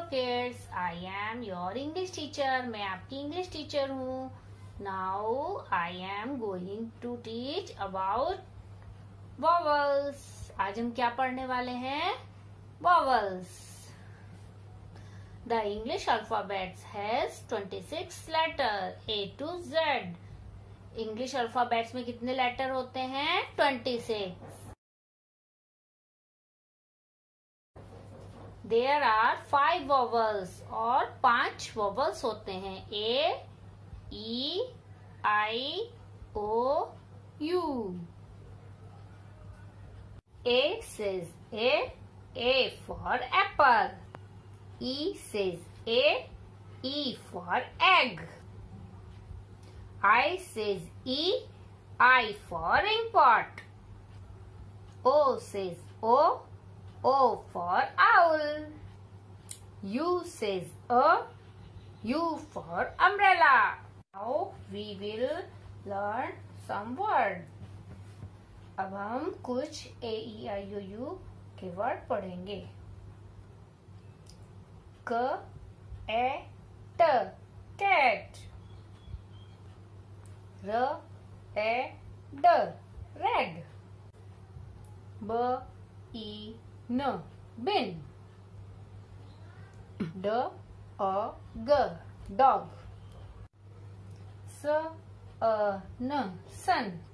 kids, I am your English teacher. मैं आपकी English teacher हूँ. Now I am going to teach about vowels. आज हम क्या पढ़ने वाले हैं? Vowels. The English alphabet has 26 letters A to Z. English alphabet में कितने letter होते हैं? 26. There are 5 vowels और 5 vowels होते हैं. A, E, I, O, U. A says A for apple. E says A, E for egg. I says E, I for ink pot. O says O for owl. U says U for umbrella. Now we will learn some word. अब हम कुछ AEIOU के word पढ़ेंगे. क ए ट cat. र ए ड red. ब ई न bin. D a g dog. S a n sun.